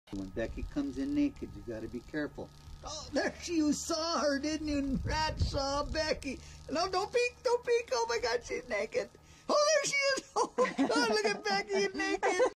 When Becky comes in naked, you gotta be careful. Oh, there you saw her, didn't you? Rat saw Becky. No, don't peek, don't peek. Oh my God, she's naked. Oh, there she is. Oh God, look at Becky naked.